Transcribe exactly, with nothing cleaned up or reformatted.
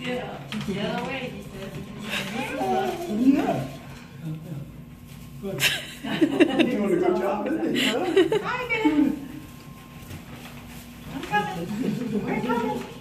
Yeah. The other way, he says. Yeah. Good. You're doing a good job, isn't it? Hi, Ben. I'm coming. We're coming.